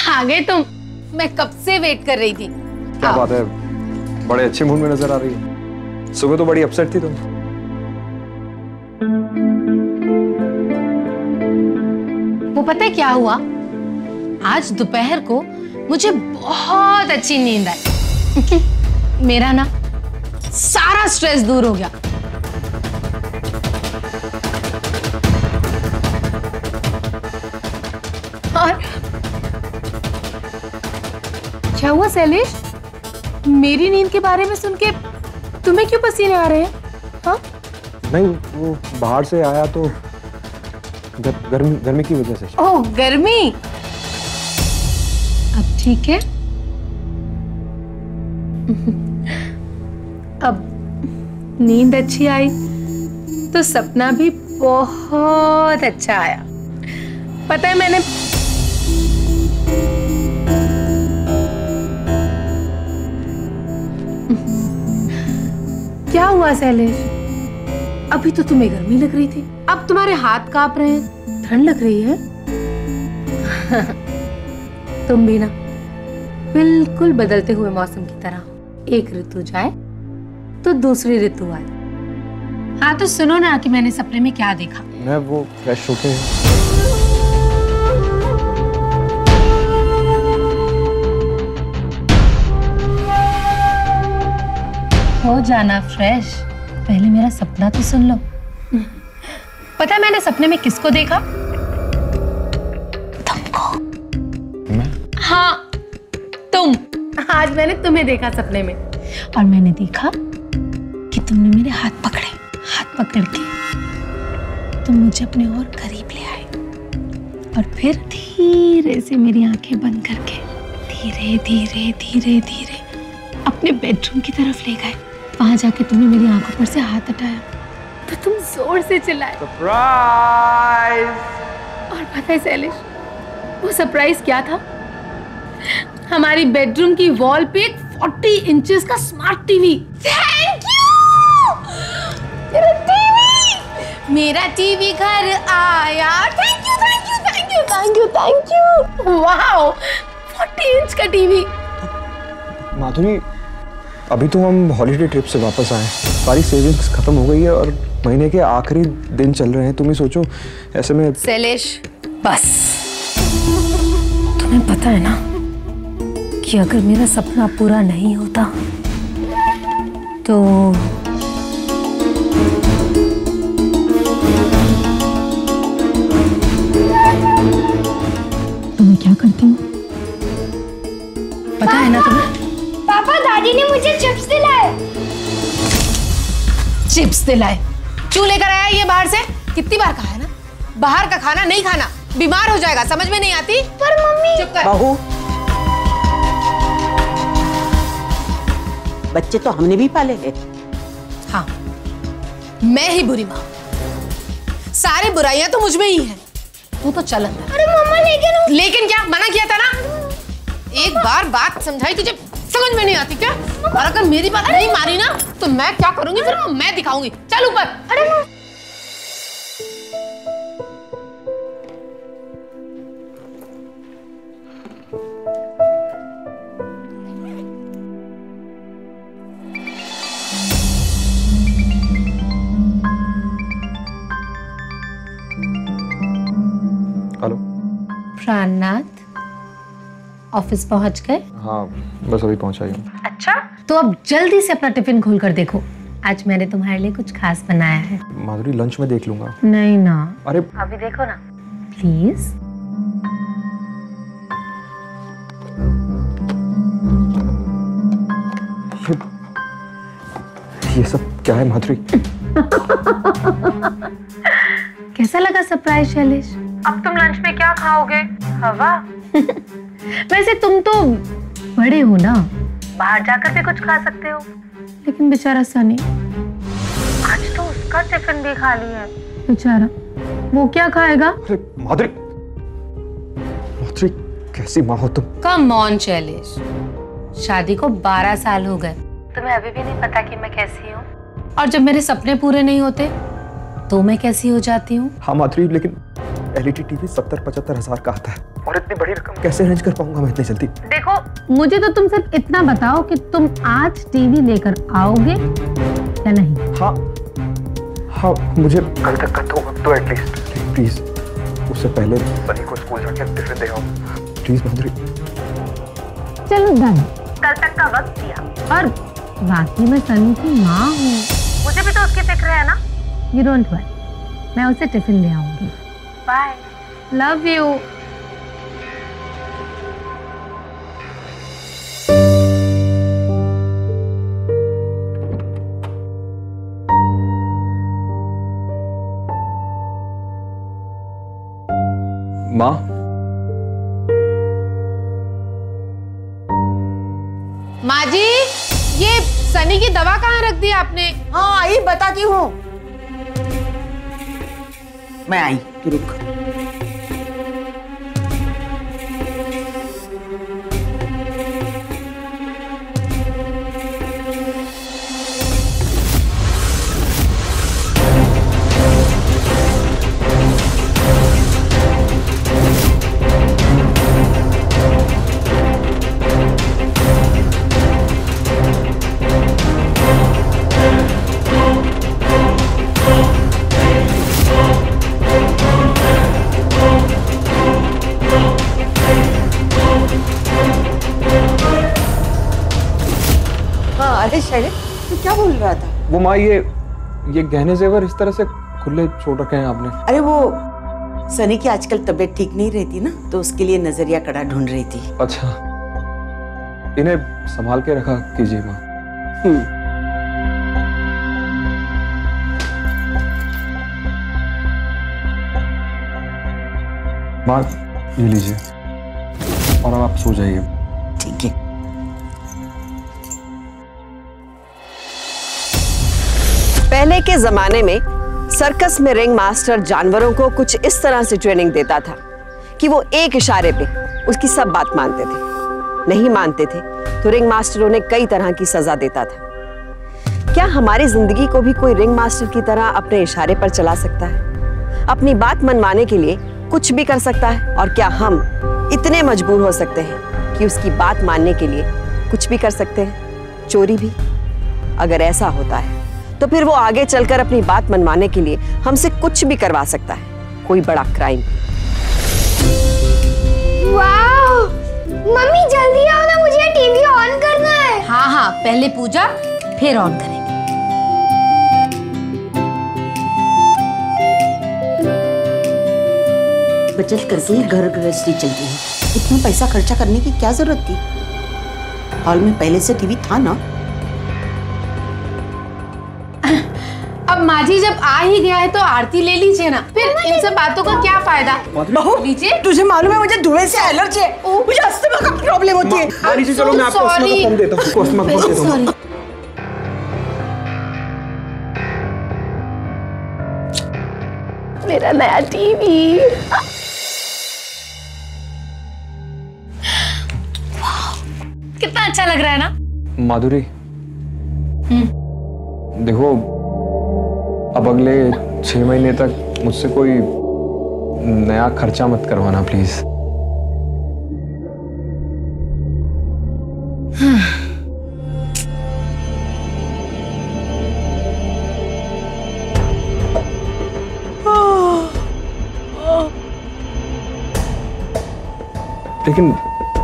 आ गए तुम। मैं कब से वेट कर रही थी। क्या बात है, बड़े अच्छे मूड में नजर आ रही है। सुबह तो बड़ी अपसेट थी तुम। वो पता है क्या हुआ? आज दोपहर को मुझे बहुत अच्छी नींद आई। मेरा ना सारा स्ट्रेस दूर हो गया। और क्या हुआ शैलेश? मेरी नींद के बारे में सुन के तुम्हें क्यों पसीने आ रहे हैं? हाँ? नहीं, वो बाहर से आया तो गर्मी की वजह से। ओह, गर्मी। अब ठीक है? अब नींद अच्छी आई तो सपना भी बहुत अच्छा आया। पता है मैंने क्या हुआ शैलेश? अभी तो तुम्हें गर्मी लग रही थी, अब तुम्हारे हाथ कांप रहे हैं, ठंड लग रही है। तुम भी ना बिल्कुल बदलते हुए मौसम की तरह, एक ऋतु जाए तो दूसरी ऋतु आए। हाँ तो सुनो ना कि मैंने सपने में क्या देखा। मैं वो फ्रेश होके हो जाना फ्रेश, पहले मेरा सपना तो सुन लो। पता है मैंने सपने में किसको देखा? तुमको। मैं? हाँ तुम। आज मैंने तुम्हें देखा सपने में, और मैंने देखा कि तुमने मेरे हाथ पकड़े। हाथ पकड़ के तुम मुझे अपने और करीब ले आए, और फिर धीरे से मेरी आंखें बंद करके धीरे धीरे धीरे धीरे अपने बेडरूम की तरफ ले गए। वहां जाके तुमने मेरी आंखों पर से हाथ हटाया तो तुम जोर से चिल्लाए, सरप्राइज। और पता है शैलेश, वो सरप्राइज क्या था? हमारी बेडरूम की वॉल पे एक 40 इंचेस का स्मार्ट टीवी। Thank you! मेरा टीवी घर आया। Thank you thank you thank you thank you thank you. Wow, 40 inch का टीवी। माधुरी, अभी तो हम हॉलीडे ट्रिप से वापस आए, सारी सेविंग्स खत्म हो गई है और महीने के आखिरी दिन चल रहे हैं। तुम ही सोचो ऐसे में। शैलेश बस, तुम्हें पता है ना कि अगर मेरा सपना पूरा नहीं होता तो मैं क्या करती हूँ? पता है ना तुम्हें? पापा, दादी ने मुझे चिप्स दिलाए। चिप्स दिलाए? क्यों लेकर आया ये बाहर से? कितनी बार कहा है ना, बाहर का खाना नहीं खाना, बीमार हो जाएगा। समझ में नहीं आती? पर मम्मी। चुप कर। बहू, बच्चे तो हमने भी पाले हैं। हाँ, मैं ही बुरी माँ। सारी बुराइयां तो मुझ में ही हैं। तू तो चल अंदर। अरे मम्मा, लेकिन क्या? मना किया था ना, एक बार बात समझाई, तुझे समझ में नहीं आती क्या? और अगर मेरी बात नहीं मानी ना तो मैं क्या करूंगी फिर मैं दिखाऊंगी। चल ऊपर। अरे हेलो प्राणनाथ, ऑफिस पहुंच गए? हाँ, बस अभी पहुंचा ही हूँ। अच्छा, तो अब जल्दी से अपना टिफिन खोल कर देखो, आज मैंने तुम्हारे लिए कुछ खास बनाया है। माधुरी, लंच में देख लूंगा। नहीं ना, अरे अभी देखो ना प्लीज। ये सब क्या है माधुरी? कैसा लगा सरप्राइज शैलेश? अब तुम लंच में क्या खाओगे? हवा? वैसे तुम तो बड़े हो ना, बाहर जाकर भी कुछ खा सकते हो, लेकिन बेचारा सनी, आज तो उसका टिफिन भी खाली है। बेचारा, वो क्या खाएगा? अरे माधुरी, माधुरी कैसी माँ हो तुम? कम ऑन शैलेश, शादी को 12 साल हो गए, तुम्हें अभी भी नहीं पता कि मैं कैसी हूँ? और जब मेरे सपने पूरे नहीं होते तो मैं कैसी हो जाती हूँ? हाँ माधुरी, लेकिन LED टीवी 70-75 हजार का आता है। और इतनी बड़ी रकम कैसे अरेंज कर पाऊंगा मैं इतनी जल्दी? देखो, मुझे तो तुम सिर्फ इतना बताओ कि तुम आज टीवी लेकर आओगे या नहीं। हाँ हाँ, मुझे कल तक का तो एटलीस्ट प्लीज, उससे पहले सनी को स्कूल जाके टिफिन दे आओ प्लीज माधुरी। चलो डन, कल तक का वक्त दिया। और बाकी मैं सनी की माँ हूँ, मुझे भी तो उसकी फिक्र है ना। यू डोंट वरी, मैं उसे टिफिन ले आऊंगी। Bye, love you. माँ, माँ जी, ये सनी की दवा कहाँ रख दी आपने? हाँ आई, बताती हूँ। मैं आई, तू रुक। अरे शैलेश, तू क्या बोल रहा था? वो माँ, ये गहने जेवर इस तरह से खुले छोड़ रखे हैं आपने? अरे वो सनी की आजकल तबीयत ठीक नहीं रहती ना, तो उसके लिए नजरिया कड़ा ढूंढ रही थी। अच्छा, इन्हें संभाल के रखा कीजिए माँ। माँ, ये लीजिए और अब आप सो जाइए। ठीक है। पहले के जमाने में सर्कस में रिंग मास्टर जानवरों को कुछ इस तरह से ट्रेनिंग देता था कि वो एक इशारे पे उसकी सब बात मानते थे। नहीं मानते थे तो रिंग मास्टर उन्हें कई तरह की सजा देता था। क्या हमारी जिंदगी को भी कोई रिंग मास्टर की तरह अपने इशारे पर चला सकता है? अपनी बात मनवाने के लिए कुछ भी कर सकता है? और क्या हम इतने मजबूर हो सकते हैं कि उसकी बात मानने के लिए कुछ भी कर सकते हैं, चोरी भी? अगर ऐसा होता है तो फिर वो आगे चलकर अपनी बात मनवाने के लिए हमसे कुछ भी करवा सकता है, कोई बड़ा क्राइम। वाह! मम्मी जल्दी आओ ना, मुझे टीवी ऑन करना है। हाँ हाँ, पहले पूजा फिर ऑन करेंगे। बचत करके ही घर गृहस्थी चलती है। इतना पैसा खर्चा करने की क्या जरूरत थी? हॉल में पहले से टीवी था ना। अब माँ जी जब आ ही गया है तो आरती ले लीजिए ना, फिर इन सब बातों का क्या फायदा? बहू, तुझे मालूम है मुझे धुएं से एलर्जी है, मुझे अस्थमा का प्रॉब्लम होती है। चलो मैं आपको अस्थमा का फॉर्म देता हूँ, अस्थमा का फॉर्म देता हूँ। मेरा नया टीवी। कितना अच्छा लग रहा है ना माधुरी? देखो, अब अगले 6 महीने तक मुझसे कोई नया खर्चा मत करवाना प्लीज। लेकिन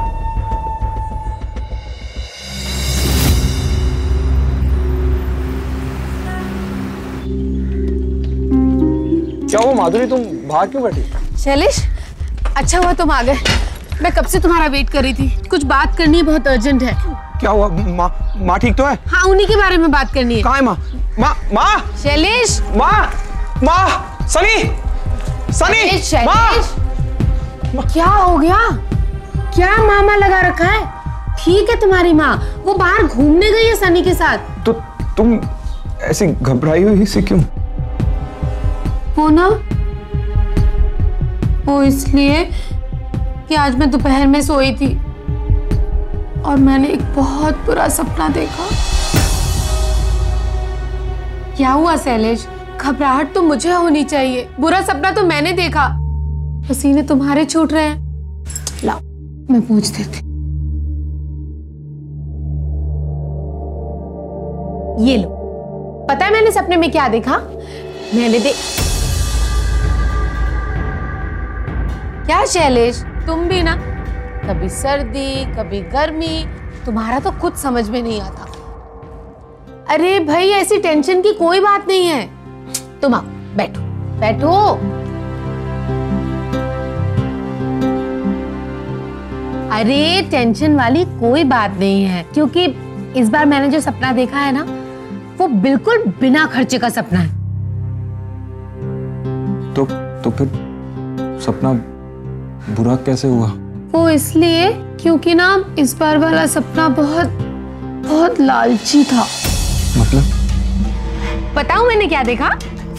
क्या वो माधुरी, तुम बाहर क्यों बैठी? शैलेश, अच्छा हुआ तुम आ गए। मैं कब से तुम्हारा वेट कर रही थी। कुछ बात करनी है, बहुत अर्जेंट है। क्या हुआ? माँ ठीक तो है? हाँ, उन्हीं के बारे में बात करनी है। कहाँ है माँ? माँ शैलेश, माँ सनी शैलेश, क्या हो गया? क्या मामा लगा रखा है? ठीक है तुम्हारी माँ, वो बाहर घूमने गई है सनी के साथ। तो तुम ऐसी घबराई हुई से क्यों? वो ना, वो इसलिए कि आज मैं दोपहर में सोई थी और मैंने एक बहुत बुरा सपना देखा। क्या हुआ शैलेश? घबराहट तो मुझे होनी चाहिए, बुरा सपना तो मैंने देखा। पसीने तुम्हारे छूट रहे हैं। लाओ। मैं पूछ देती। ये लो। पता है मैंने सपने में क्या देखा? क्या शैलेश, तुम भी ना, कभी सर्दी कभी गर्मी, तुम्हारा तो कुछ समझ में नहीं आता। अरे भाई ऐसी टेंशन की कोई बात नहीं है। तुम आओ, बैठो बैठो। अरे टेंशन वाली कोई बात नहीं है, क्योंकि इस बार मैंने जो सपना देखा है ना, वो बिल्कुल बिना खर्चे का सपना है। तो फिर सपना बुरा कैसे हुआ? वो इसलिए क्योंकि ना इस बार वाला सपना बहुत बहुत लालची था। मतलब? बताऊं मैंने क्या देखा?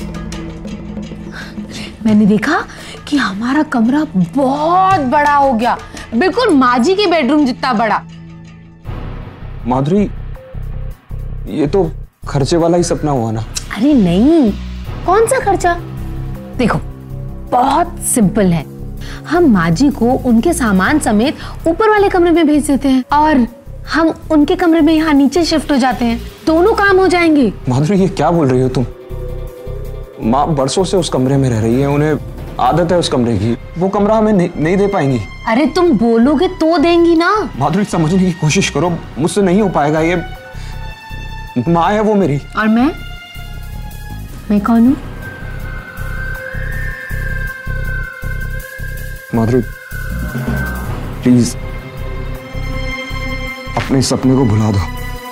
मैंने देखा कि हमारा कमरा बहुत बड़ा हो गया, बिल्कुल माँ जी के बेडरूम जितना बड़ा। माधुरी, ये तो खर्चे वाला ही सपना हुआ ना? अरे नहीं, कौन सा खर्चा? देखो बहुत सिंपल है। हम माँ जी को उनके सामान समेत ऊपर वाले कमरे में भेज देते हैं और हम उनके कमरे में यहाँ नीचे शिफ्ट हो जाते हैं। दोनों काम हो जाएंगे। माधुरी, ये क्या बोल रही हो तुम? माँ बरसों से उस कमरे में रह रही है, उन्हें आदत है उस कमरे की। वो कमरा हमें नहीं दे पाएंगी। अरे तुम बोलोगे तो देंगी ना। माधुरी, समझने की कोशिश करो, मुझसे नहीं हो पाएगा ये। माँ है वो मेरी। और मैं कौन हूँ? माधुरी प्लीज अपने सपने को भुला दो।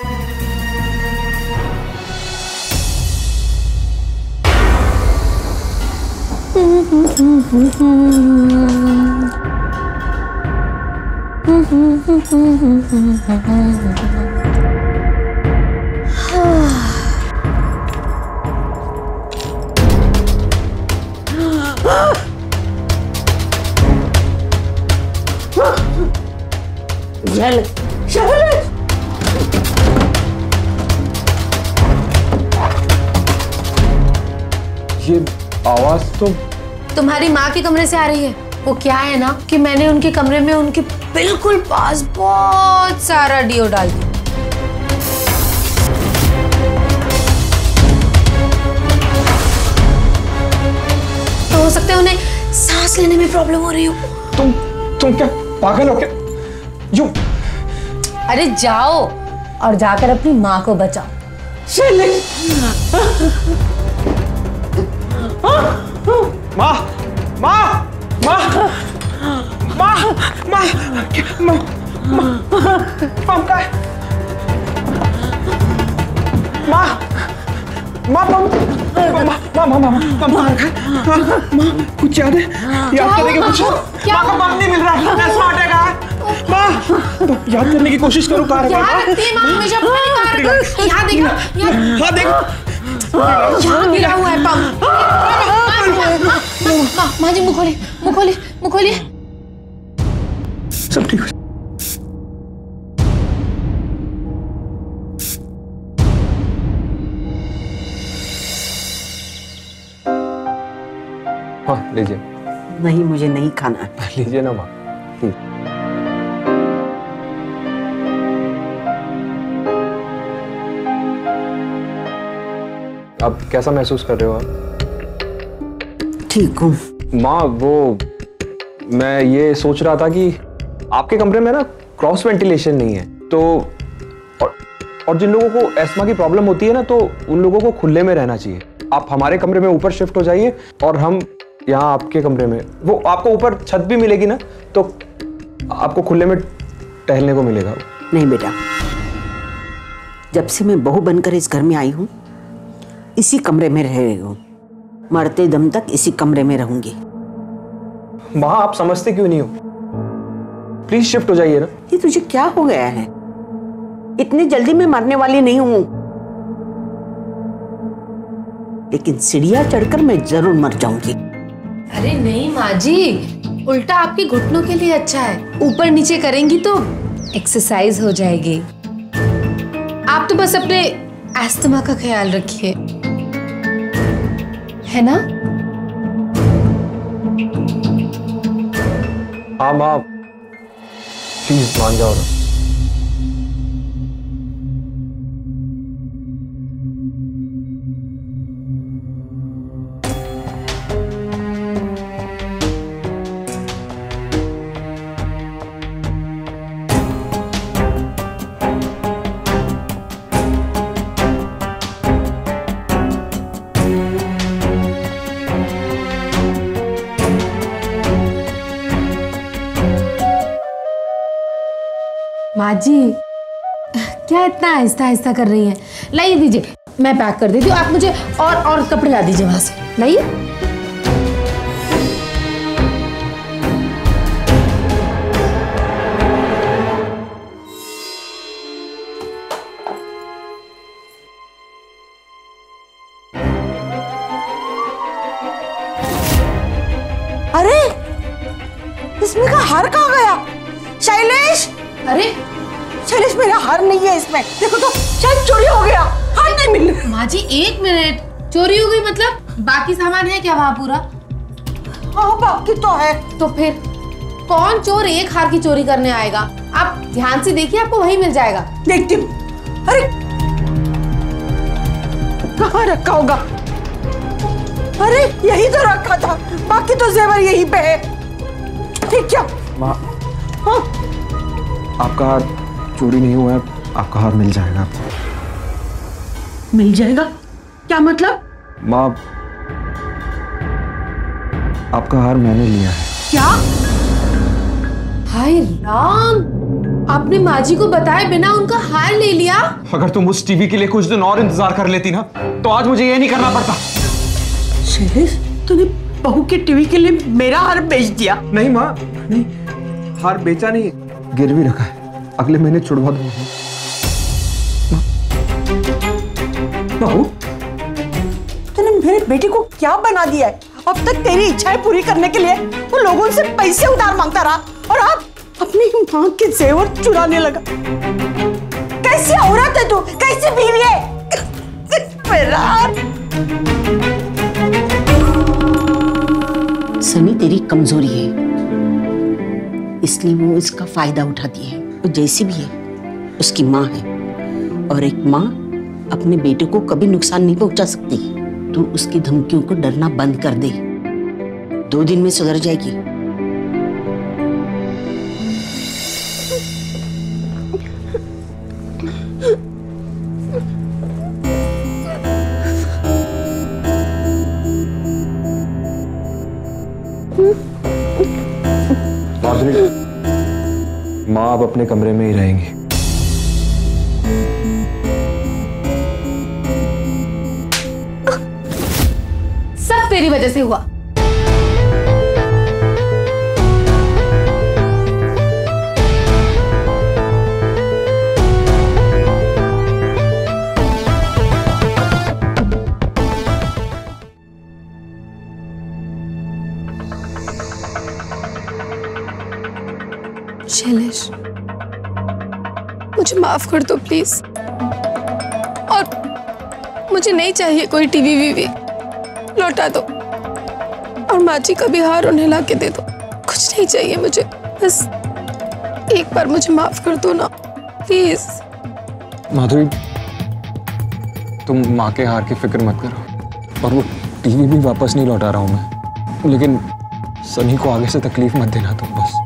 ये आवाज तो तुम्हारी माँ के कमरे से आ रही है। वो क्या है ना कि मैंने उनके कमरे में उनके बिल्कुल पास बहुत सारा डिओ डाल दिया। तो हो सकता है उन्हें सांस लेने में प्रॉब्लम हो रही हो। तुम क्या पागल हो क्या? यू अरे जाओ और जाकर अपनी माँ को बचाओ। माँ माँ माँ माँ माँ कुछ याद है? याद करने की कोशिश। माँ का बम नहीं मिल रहा है। स्मार्ट है कहाँ? माँ याद करने की कोशिश करो। कहाँ यहाँ देखो, हाँ देखो, यहाँ गिरा हुआ है पंप। माँ जी मुँह खोलिए। सब ठीक हो। हाँ लीजिए। नहीं, मुझे नहीं खाना। लीजिए ना माँ। अब कैसा महसूस कर रहे हो आप? ठीक हूँ माँ। वो मैं ये सोच रहा था कि आपके कमरे में ना क्रॉस वेंटिलेशन नहीं है, तो और जिन लोगों को एस्मा की प्रॉब्लम होती है ना, तो उन लोगों को खुले में रहना चाहिए। आप हमारे कमरे में ऊपर शिफ्ट हो जाइए और हम यहाँ आपके कमरे में, वो आपको ऊपर छत भी मिलेगी ना, तो आपको खुले में टहलने को मिलेगा। नहीं बेटा, जब से मैं बहू बनकर इस घर में आई हूँ, इसी कमरे में रह रही हूँ। मरते दम तक इसी कमरे में रहूंगी। माँ आप समझते क्यों नहीं हो? प्लीज शिफ्ट हो जाइए ना। ये तुझे क्या हो गया है? इतनी जल्दी मैं मरने वाली नहीं हूं, लेकिन सीढ़ियां चढ़कर मैं जरूर मर जाऊंगी। अरे नहीं माँ जी, उल्टा आपके घुटनों के लिए अच्छा है। ऊपर नीचे करेंगी तो एक्सरसाइज हो जाएगी। आप तो बस अपने अस्थमा का ख्याल रखिए, है ना? हाँ माँ, प्लीज मान जाओ ना। माँ जी क्या इतना आहिस्ता आहिस्ता कर रही हैं? लाइए दीजिए, मैं पैक कर देती हूँ। आप मुझे और कपड़े ला दीजिए वहां से। लाइए। अरे इसमें का हार कहाँ गया? शैलेश! अरे शैलेश, मेरा हार नहीं है इसमें। देखो तो शायद चोरी हो गया, हार नहीं मिल रहा। माँ जी 1 मिनट, चोरी हो गई मतलब? बाकी सामान है क्या वहाँ पूरा? हाँ बाकी तो है। तो फिर कौन चोर एक हार की चोरी करने आएगा? आप ध्यान से देखिए, आपको वही मिल जाएगा। देखती हूँ। अरे कहाँ रखा होगा? अरे यही तो रखा था, बाकी तो जेवर यहीं पे है। ठीक क्या? माँ, हाँ आपका हार चोरी नहीं हुआ है, आपका हार मिल जाएगा। मिल जाएगा? क्या मतलब? माँ, आपका हार मैंने लिया है। क्या? हाय राम, आपने माँ जी को बताए बिना उनका हार ले लिया? अगर तुम उस टीवी के लिए कुछ दिन और इंतजार कर लेती ना, तो आज मुझे ये नहीं करना पड़ता। शैलेश, तूने बहू के टीवी के लिए मेरा हार बेच दिया? नहीं माँ, नहीं, हार बेचा नहीं, गिरवी रखा है, अगले महीने छुड़वा दूंगा। बहू, तूने मेरे बेटे को क्या बना दिया है? अब तक तेरी इच्छाएं पूरी करने के लिए वो लोगों से पैसे उधार मांगता रहा, और अब अपनी मां के जेवर चुराने लगा। कैसी औरत है तू? कैसी बीवी है? सनी तेरी कमजोरी है, इसलिए वो इसका फायदा उठाती है। वो जैसी भी है उसकी माँ है, और एक माँ अपने बेटे को कभी नुकसान नहीं पहुंचा सकती। तू उसकी धमकियों को डरना बंद कर दे, 2 दिन में सुधर जाएगी। माधुरी, माँ अब अपने कमरे में ही रहेंगी। सब तेरी वजह से हुआ। शैलेश, मुझे माफ कर दो प्लीज, और मुझे नहीं चाहिए कोई टीवी वीवी, लौटा दो, और माँ जी का भी हार उन्हें ला के दे दो। कुछ नहीं चाहिए मुझे, बस एक बार मुझे माफ कर दो ना प्लीज। माधुरी, तुम माँ के हार की फिक्र मत करो, और वो टीवी भी वापस नहीं लौटा रहा हूं मैं, लेकिन सनी को आगे से तकलीफ मत देना तुम बस।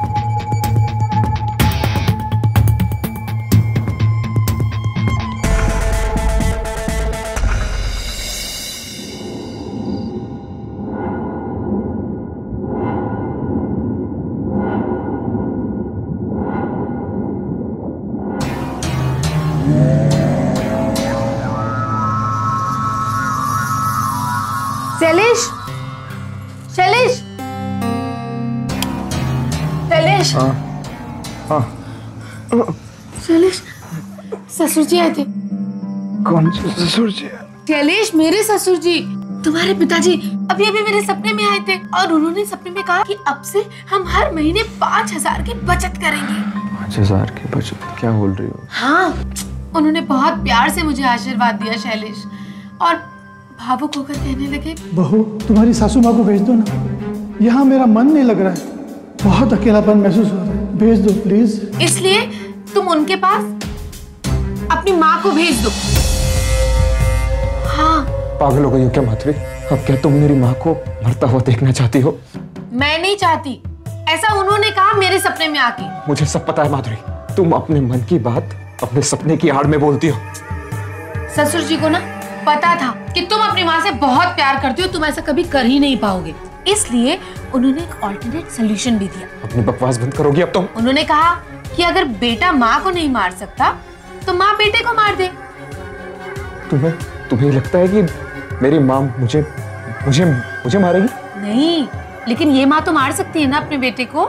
शैलेश, शैलेश, शैलेश, शैलेश, ससुर जी आए थे। कौन से ससुर जी? शैलेश, मेरे ससुर जी, तुम्हारे पिताजी अभी अभी मेरे सपने में आए थे, और उन्होंने सपने में कहा कि अब से हम हर महीने 5,000 की बचत करेंगे। 5,000 की बचत? क्या बोल रही हो? हाँ, उन्होंने बहुत प्यार से मुझे आशीर्वाद दिया शैलेश, और भावुक होकर कहने लगे, बहू तुम्हारी सासू माँ को भेज दो ना, यहाँ मेरा मन नहीं लग रहा है, बहुत अकेलापन महसूस हो रहा है, भेज दो प्लीज। इसलिए तुम उनके पास अपनी माँ को भेज दो। हाँ। पागल हो गई हो क्या माधुरी? अब क्या तुम मेरी माँ को मरता हुआ देखना चाहती हो? मैं नहीं चाहती, ऐसा उन्होंने कहा मेरे सपने में आके। मुझे सब पता है माधुरी, तुम अपने मन की बात अपने सपने की आड़ में बोलती हो। ससुर जी को ना पता था कि तुम अपनी माँ से बहुत प्यार करती हो, तुम ऐसा कभी कर ही नहीं पाओगे, इसलिए उन्होंने एक ऑल्टरनेट सोल्यूशन भी दिया। अपनी बकवास बंद करोगी अब तुम? उन्होंने कहा कि अगर बेटा माँ को नहीं मार सकता तो माँ बेटे को मार दे। तुम्हें लगता है कि मेरी माँ मुझे मारेगी? नहीं, लेकिन ये माँ तो मार सकती है ना अपने बेटे को।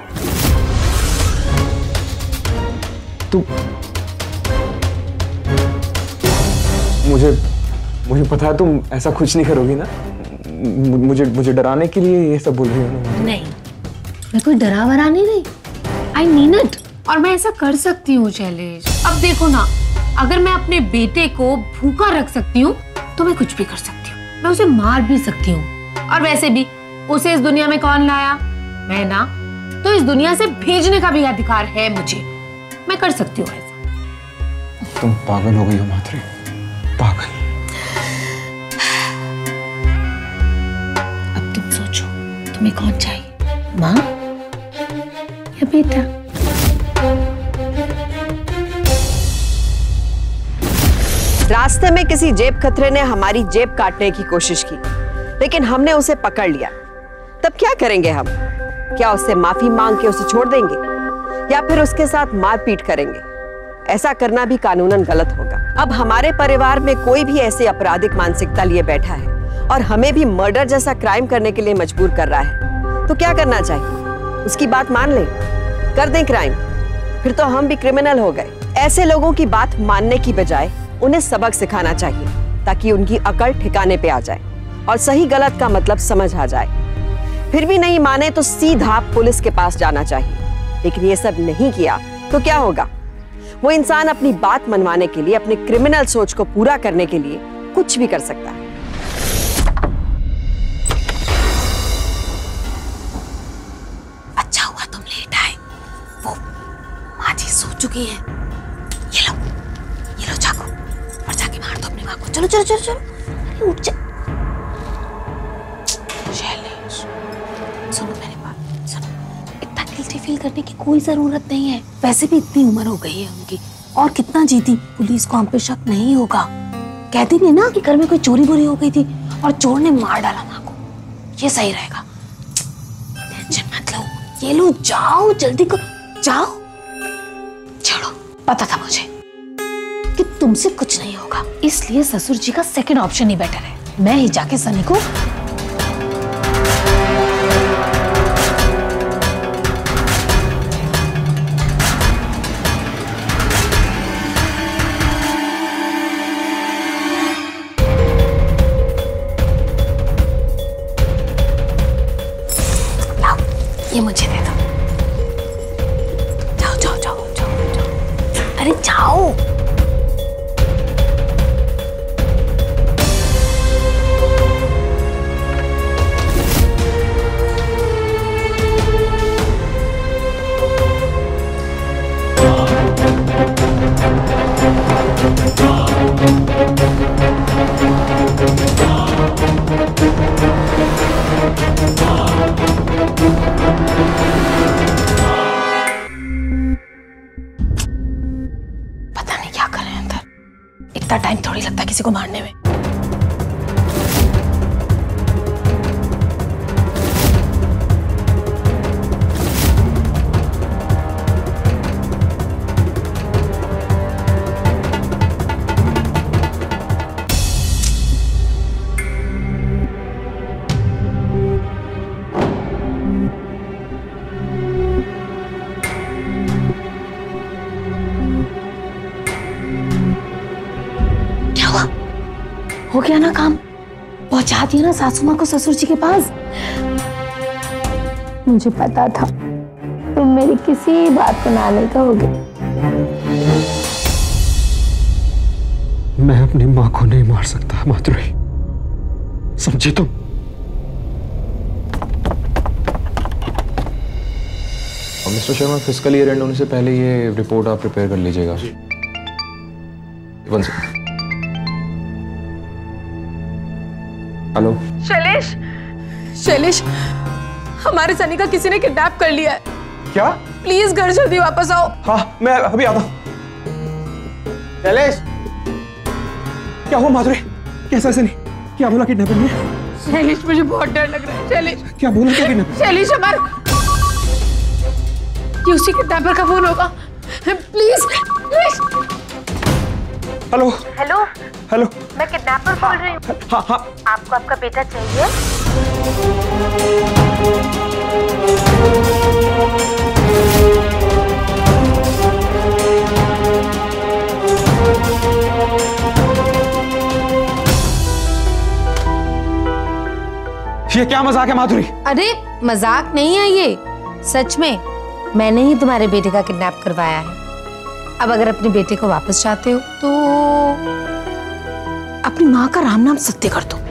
मुझे पता है तुम ऐसा कुछ नहीं करोगी ना। मुझे डराने के लिए ये सब बोल रही हो ना? नहीं, मैं कोई डरा वरा नहीं रही। I mean it. और मैं ऐसा कर सकती हूँ शैलेश। अब देखो ना, अगर मैं अपने बेटे को भूखा रख सकती हूँ तो मैं कुछ भी कर सकती हूँ, मैं उसे मार भी सकती हूँ। और वैसे भी उसे इस दुनिया में कौन लाया? मैं ना, तो इस दुनिया से भेजने का भी अधिकार है मुझे, मैं कर सकती हूँ ऐसा। तुम पागल हो गई हो माधुरी, पागल। अब तुम सोचो, तुम्हें कौन चाहिए, माँ या बेटा? रास्ते में किसी जेब कतरे ने हमारी जेब काटने की कोशिश की, लेकिन हमने उसे पकड़ लिया। तब क्या करेंगे हम? क्या उससे माफी मांग के उसे छोड़ देंगे या फिर उसके साथ मारपीट करेंगे? ऐसा करना भी कानूनन गलत होगा। अब हमारे परिवार में कोई भी ऐसे आपराधिक मानसिकता लिए बैठा है और हमें भी मर्डर जैसा क्राइम करने के लिए मजबूर कर रहा है, तो क्या करना चाहिए? उसकी बात मान लें, कर दें क्राइम, फिर तो हम भी क्रिमिनल हो गए। ऐसे लोगों की बात मानने की बजाय उन्हें सबक सिखाना चाहिए, ताकि उनकी अकल ठिकाने पे आ जाए और सही गलत का मतलब समझ आ जाए। फिर भी नहीं माने तो सीधा पुलिस के पास जाना चाहिए। लेकिन ये सब नहीं किया तो क्या होगा? वो इंसान अपनी बात मनवाने के लिए, अपने क्रिमिनल सोच को पूरा करने के लिए कुछ भी कर सकता है। अच्छा हुआ तुम लेट आए, वो माँ जी सो चुकी है। ये लो चाकू और जाके मार दो अपनी माँ को। चलो चलो चलो चलो, अरे उठ जा। शैलेश, सुनो मेरी बात, सुनो। इतना गिल्टी फील करने की कोई जरूरत नहीं है। वैसे भी इतनी उम्र हो गई है उनकी, और कितना जीती, पुलिस को हम पे शक नहीं होगा। कहती नहीं ना कि घर में कोई चोरी बोरी हो गई थी और चोर ने मार डाला माँ को। ये सही रहेगा, टेंशन मत लो। ये लो, जाओ जल्दी करो, जाओ। छोड़ो, पता था मुझे कि तुमसे कुछ नहीं होगा, इसलिए ससुर जी का सेकंड ऑप्शन ही बेटर है। मैं ही जाके सनी को लाओ, ये मुझे दे दो। जाओ जाओ जाओ जाओ जाओ, अरे जाओ। पता नहीं क्या कर रहे हैं अंदर, इतना टाइम थोड़ी लगता है किसी को मारने में। हो गया ना काम, पहुंचा दिया ना सासू माँ को ससुर जी के पास। मुझे पता था तुम मेरी किसी बात को ना नहीं कहोगे। मैं अपनी माँ को नहीं मार सकता माधुरी, समझी तुम? Mister Sharma, physical year end होने से पहले ये रिपोर्ट आप प्रिपेयर कर लीजिएगा। हेलो शैलेश, शैलेश, हमारे सनी का किसी ने किडनैप कर लिया है। क्या? प्लीज घर जल्दी वापस आओ। हाँ, मैं अभी आता हूँ। शैलेश, क्या हुआ माधुरी? कैसा सनी? क्या बोला किडनैपर ने? शैलेश, मुझे बहुत डर लग रहा है। शैलेश, क्या बोला? क्या किडनैपर? शैलेश, हमारा ये उसी किडनैपर का फोन होगा। Please please. Hello hello, hello, मैं किडनैपर बोल रही हूँ। हाँ हाँ, आपको आपका बेटा चाहिए? ये क्या मजाक है माधुरी? अरे मजाक नहीं है ये, सच में मैंने ही तुम्हारे बेटे का किडनैप करवाया है। अब अगर अपने बेटे को वापस चाहते हो तो अपनी माँ का राम नाम सत्य कर दो।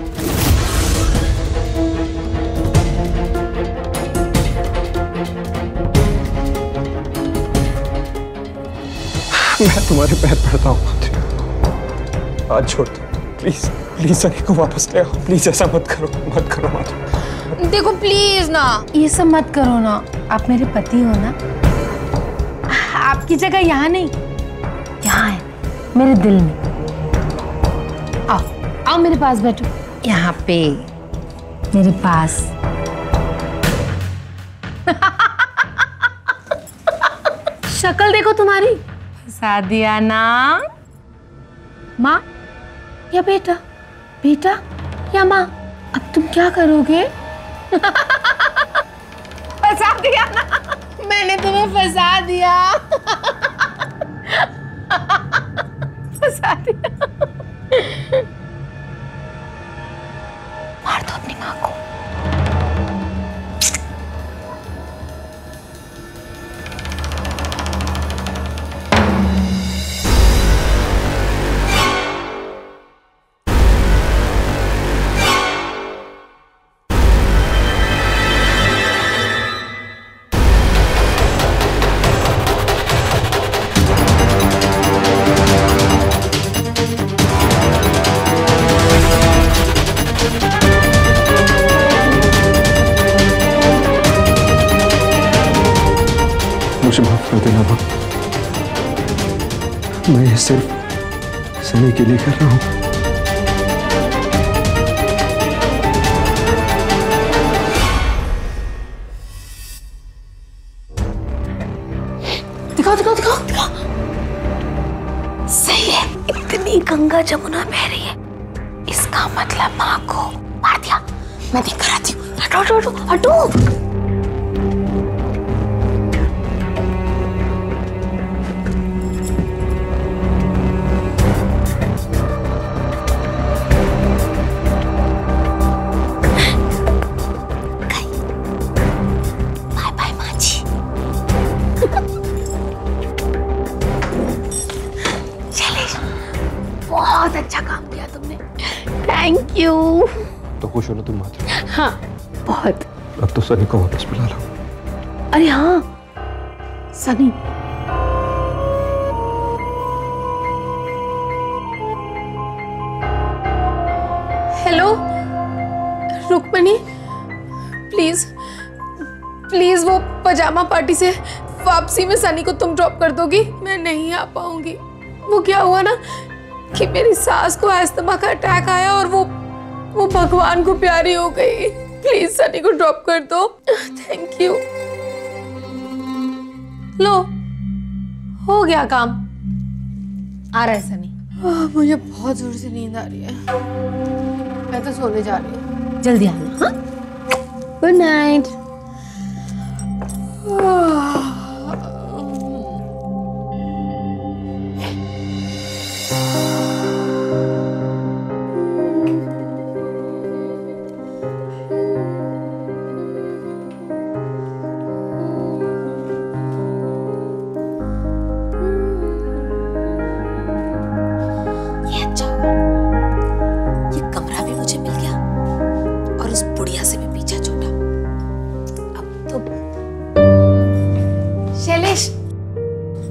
मैं तुम्हारे पैर पड़ता हूँ माधुरी, हाथ छोड़ दो प्लीज। प्लीज सनी को वापस ले आओ, प्लीज। ऐसा मत करो माधुरी। देखो प्लीज ना, ये सब मत करो ना। आप मेरे पति हो ना, आपकी जगह यहाँ नहीं, यहाँ है मेरे दिल में। आओ आओ मेरे पास बैठो, यहाँ पे मेरे पास। शक्ल देखो तुम्हारी, फंसा दिया ना। माँ या बेटा, बेटा या माँ, अब तुम क्या करोगे? फंसा दिया ना, मैंने तुम्हें फंसा दिया। फंसा दिया। मार दो अपनी माँ को। मुझे माफ कर देना माँ, मैं ये सिर्फ सनी के लिए कर रहा हूँ। दिखाओ दिखाओ दिखाओ दिखाओ। सही है, इतनी गंगा जमुना बह रही है, इसका मतलब माँ को मार दिया। मैं देख कर आती हूँ। हटो हटो हटो हटो। बहुत अच्छा काम किया तुमने, थैंक यू। तो खुश हो ना तुम माधुरी? हाँ बहुत। अब तो सनी को वापस बुला लो। अरे हाँ Sunny, hello Rukmani, please please वो पजामा पार्टी से वापसी में सनी को तुम ड्रॉप कर दोगी? मैं नहीं आ पाऊंगी। वो क्या हुआ ना कि मेरी सास को अस्थमा का अटैक आया और वो भगवान को प्यारी हो गई। प्लीज सनी को ड्रॉप कर दो, थैंक यू। लो हो गया काम। आ रहा है सनी। मुझे बहुत जोर से नींद आ रही है, मैं तो सोने जा रही हूँ। जल्दी आना। हाँ, गुड नाइट।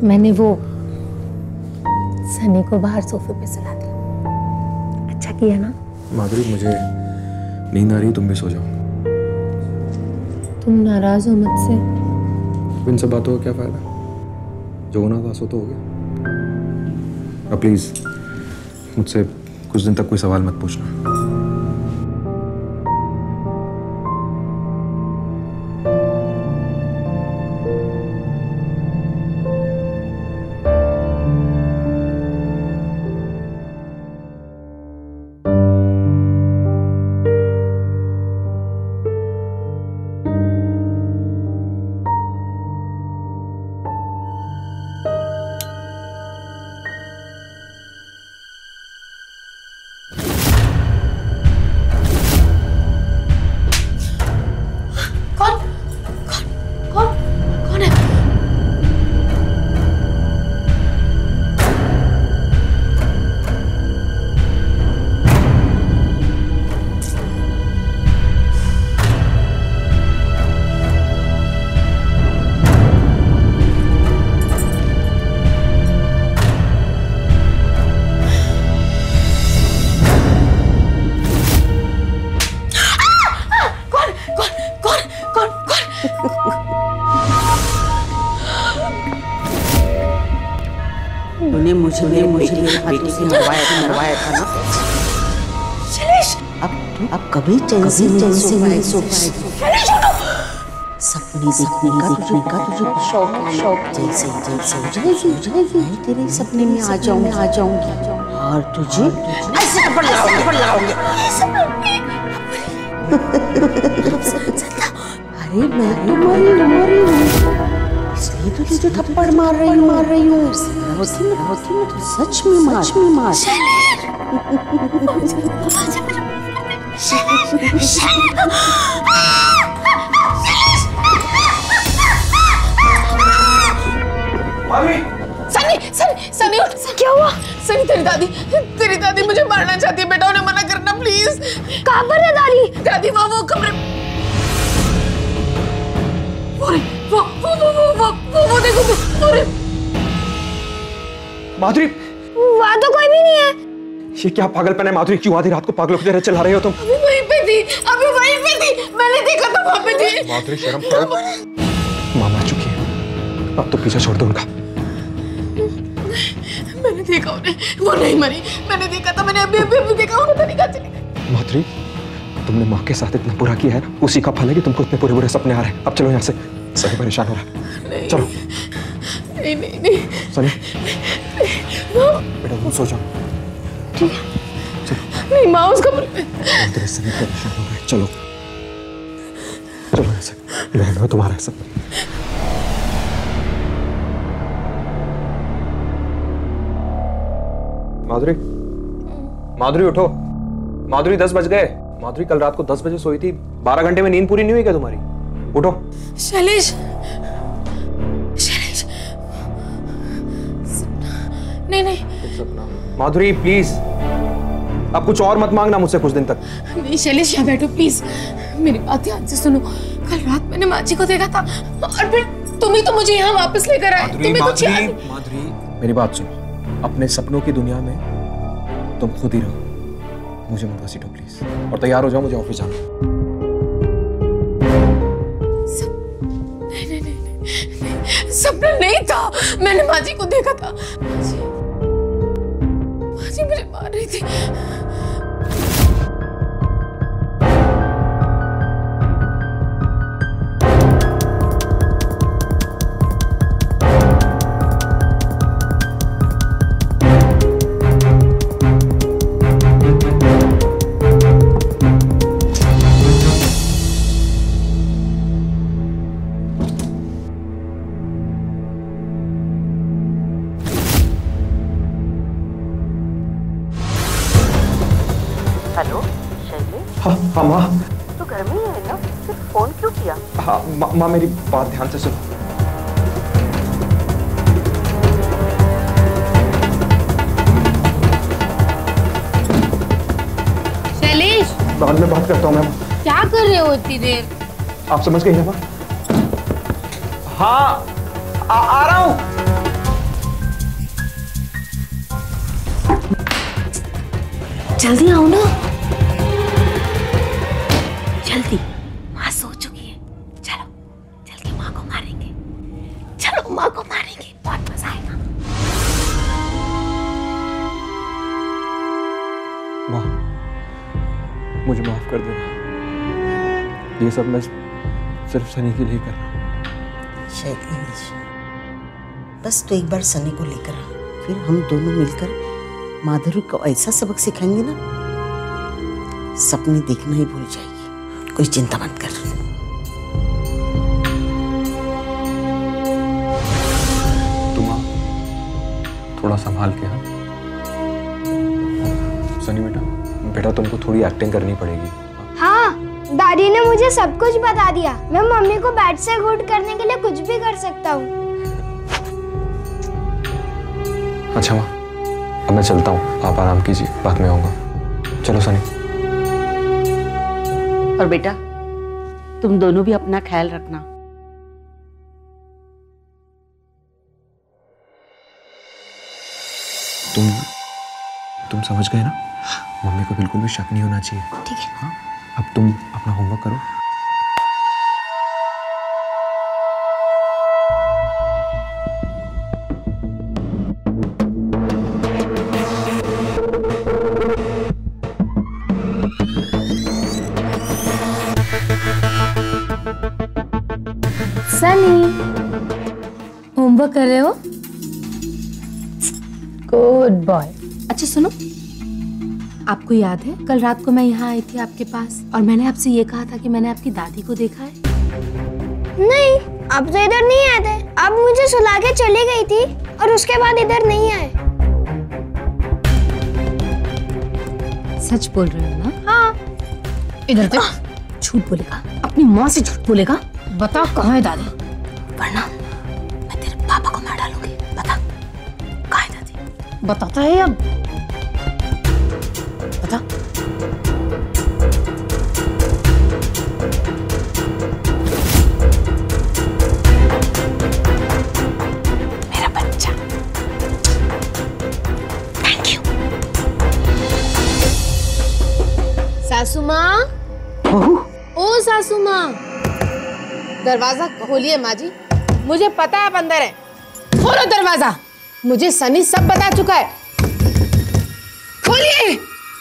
मैंने वो सनी को बाहर सोफे पे सुला दिया। अच्छा किया ना? माधुरी मुझे नींद आ रही, तुम भी सो जाओ। तुम नाराज हो मुझसे? इन सब बातों का क्या फायदा? जो होना था सो तो हो गया। अब प्लीज मुझसे कुछ दिन तक कोई सवाल मत पूछना। मुझे बेटी से मरवाया था ना। शैलेश, अब कभी चैन से नहीं सो पाएगी। सपने देखने का तुझे शौक है। जैसे हो जाएगी तेरे सपने में आ जाऊंगी और तुझे ऐसे थप्पड़ लगाऊंगी। अरे मैं तो मरी हूँ, इसलिए तो तुझे थप्पड़ मार रही हूँ। होती मैं तो सच में मार। सनी उठ। क्या हुआ? सनी तेरी दादी मुझे मारना चाहती है बेटा, उन्हें मना करना प्लीज। कहाँ पर है दादी? दादी वो कमरे। वो देखो। माधुरी, वहाँ तो कोई भी नहीं है। ये क्या पागलपन है माधुरी? क्यों आधी रात को पागलों की तरह चिल्ला रहे हो तुम? अभी वहीं पे थी, मैंने देखा था वहाँ पे थी। माधुरी शर्म करो। माँ मर चुकी है, अब तो पीछे छोड़ दो उनका। मैंने देखा उन्हें, वो नहीं मरी। मैंने देखा था, मैंने अभी देखा, उन्हें पता नहीं कहाँ चली गई। माधुरी, तुमने माँ के साथ इतना बुरा किया है ना, उसी का फल है कि तुमको इतने बुरे सपने आ रहे हैं। अब चलो यहाँ से, सनी परेशान हो रहा है। चलो। नहीं सनी, बेटा तुम सो जाओ। ठीक है। नहीं माँ उस कमरे में। तेरे सनी परेशान हो रहा है। चलो यहाँ से, रहने दो तुम्हारा सब। माधुरी उठो। माधुरी 10 बज गए। माधुरी कल रात को 10 बजे सोई थी, 12 घंटे में नींद पूरी नहीं हुई क्या तुम्हारी? उठो। शैलेश नहीं सपना। माधुरी प्लीज, अब कुछ और मत मांगना मुझसे कुछ दिन तक। नहीं शैलेश, यहाँ बैठो प्लीज, मेरी बात ध्यान से सुनो। कल रात मैंने माँ जी को देखा था और फिर तुम ही तो मुझे यहाँ वापस लेकर आए। माधुरी मेरी बात सुनो, अपने सपनों की दुनिया में तुम खुद ही रहो, मुझे मत घसीटो प्लीज। और तैयार हो जाओ, मुझे ऑफिस जाना। नहीं, सपना नहीं था, मैंने माँ जी को देखा था। माँ जी मुझे मार रही थी। हेलो शैलेश। हाँ माँ। तो घर में ही है ना, फिर फोन क्यों किया? हाँ माँ मेरी बात ध्यान से सुनो। शैलेश, बाद में बात करता हूँ मैं। क्या कर रहे हो इतनी देर? आप समझ गई ना माँ? हाँ आ रहा हूँ। जल्दी आओ ना, जल्दी, माँ सो चुकी है। चलो चल के माँ को मारेंगे, चलो माँ को मारेंगे, बहुत मजा आएगा। माँ, मुझे माफ कर देना, ये सब मैं सिर्फ सनी के लिए कर रहा हूँ। शैलेश, बस तो एक बार सनी को लेकर आ, फिर हम दोनों मिलकर माधुरी को ऐसा सबक सिखाएंगे ना, सपने देखना ही भूल जाएगी। कोई चिंता मत कर। तुम थोड़ा संभाल के। हाँ सनी बेटा तुमको थोड़ी एक्टिंग करनी पड़ेगी। हाँ, दादी ने मुझे सब कुछ बता दिया। मैं मम्मी को बेड से गुड करने के लिए कुछ भी कर सकता हूँ। अच्छा माँ, अब मैं चलता हूँ, आप आराम कीजिए, बाद में आऊंगा। चलो सनी। और बेटा तुम दोनों भी अपना ख्याल रखना। तुम समझ गए ना? मम्मी को बिल्कुल भी शक नहीं होना चाहिए। ठीक है। हाँ, अब तुम अपना होमवर्क करो। सनी, होमवर्क कर रहे हो? Good boy. अच्छा सुनो, आपको याद है कल रात को मैं यहाँ आई थी आपके पास और मैंने आपसे ये कहा था कि मैंने आपकी दादी को देखा है? नहीं, अब तो इधर नहीं आए थे। अब मुझे सुला के चली गई थी और उसके बाद इधर नहीं आए। सच बोल रहे हो ना? हाँ। इधर देख, झूठ बोलेगा, अपनी माँ से झूठ बोलेगा। बता कहाँ है दादी, वरना मैं तेरे पापा को मार डालूंगी। बता कहाँ है दादी? बताता है अब, बता। मेरा बच्चा, थैंक यू। सासू माँ, ओ सासू माँ, दरवाजा खोलिए माँ जी, मुझे पता है आप अंदर हैं। खोलो दरवाजा, मुझे सनी सब बता चुका है। खोलिए।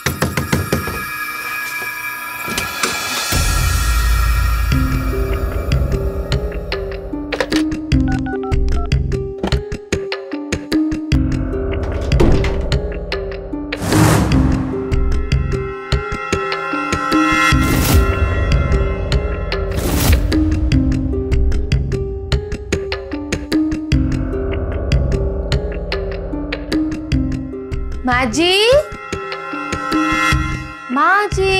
माँ जी, माँ जी,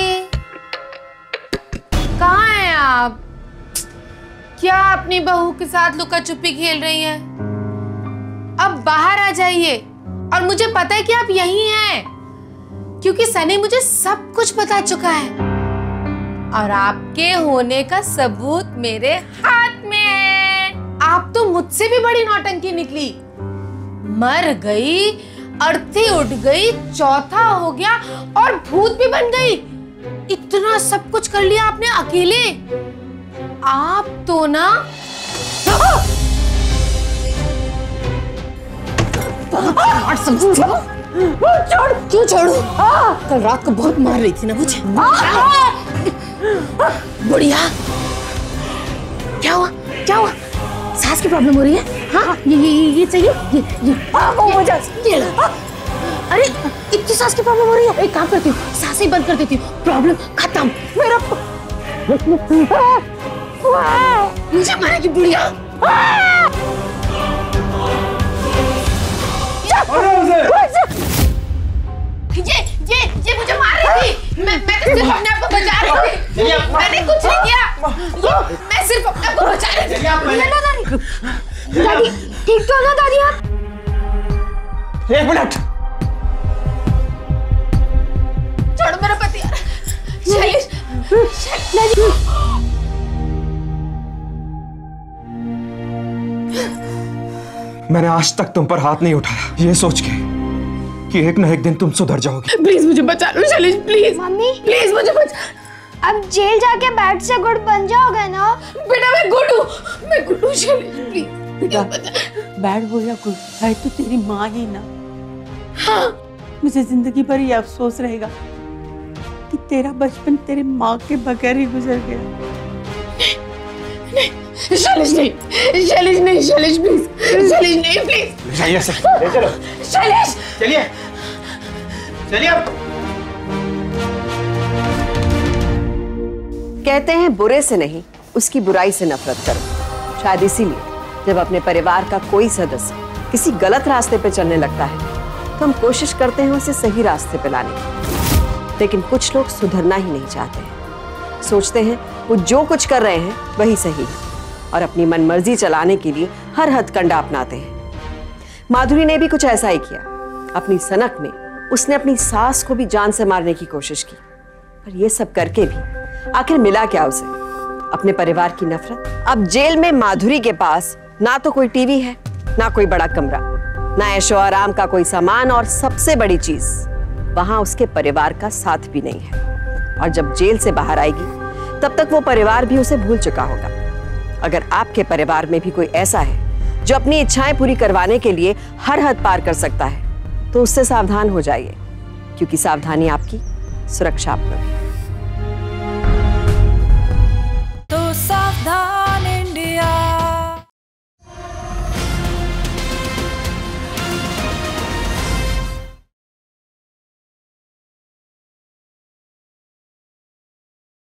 कहाँ हैं आप? क्या अपनी बहू के साथ लुका छुपी खेल रही हैं? अब बाहर आ जाइए। और मुझे पता है कि आप यहीं हैं, क्योंकि सनी मुझे सब कुछ बता चुका है और आपके होने का सबूत मेरे हाथ में है। आप तो मुझसे भी बड़ी नौटंकी निकली, मर गई, अर्थी उठ गई, चौथा हो गया और भूत भी बन गई। इतना सब कुछ कर लिया आपने अकेले। आप तो ना समझती हो? छोड़, क्यों छोड़ू? कल रात को बहुत मार रही थी ना मुझे। बुढ़िया, क्या हुआ? क्या हुआ? सांस की प्रॉब्लम हो रही है? हाँ, ये चाहिए, ये अरे इतनी सांस की प्रॉब्लम हो रही है, एक काम करती हूँ, सांस ही बंद कर देती हूँ, प्रॉब्लम खत्म। मेरा मुझे मारेगी बुढ़िया। ये मुझे मार रही थी। मैं तो सिर्फ अपने आप को बचा रही थी। मैंने कुछ नहीं किया। मैं सिर्फ अपने आप को बचा रही थी। दादी, ठीक तो ना दादी आप? एक मिनट। छोड़ो मेरा पति यार। शैलेश, दादी। मैंने आज तक तुम पर हाथ नहीं उठाया, ये सोच के कि एक ना एक दिन तुम सुधर जाओगी। प्लीज मुझे बचा लो शैलेश, प्लीज मम्मी प्लीज मुझे बचा। अब जेल जाके बैट से गुड बन जाओगे ना? बेटा मैं गुड हूँ शैलेश, प्लीज बेटा बैड हो या गुड, है तो तेरी माँ ही ना। हाँ मुझे जिंदगी भर ये अफसोस रहेगा कि तेरा बचपन तेरे माँ के बगैर ही गुजर गया। शैलेश नहीं, शैलेश नहीं, शैलेश प्लीज, शैलेश नहीं प्लीज। जाइए से, ले चलो। शैलेश चलिए चलिए अब। कहते हैं बुरे से नहीं, उसकी बुराई से नफरत करो। शायद इसीलिए जब अपने परिवार का कोई सदस्य किसी गलत रास्ते पे चलने लगता है तो हम कोशिश करते हैं उसे सही रास्ते पे लाने की। लेकिन कुछ लोग सुधरना ही नहीं चाहते हैं, सोचते हैं वो जो कुछ कर रहे हैं वही सही है और अपनी मनमर्जी चलाने के लिए हर हथकंडा अपनाते हैं। माधुरी ने भी कुछ ऐसा ही किया। अपनी सनक में उसने अपनी सास को भी जान से मारने की कोशिश की, पर ये सब करके भी आखिर मिला क्या उसे? अपने परिवार की नफरत। अब जेल में माधुरी के पास ना तो कोई टीवी है, ना कोई बड़ा कमरा, ना ऐशो आराम का कोई सामान, और सबसे बड़ी चीज वहां उसके परिवार का साथ भी नहीं है। और जब जेल से बाहर आएगी तब तक वो परिवार भी उसे भूल चुका होगा। अगर आपके परिवार में भी कोई ऐसा है जो अपनी इच्छाएं पूरी करवाने के लिए हर हद पार कर सकता है तो उससे सावधान हो जाइए, क्योंकि सावधानी आपकी सुरक्षा आप में।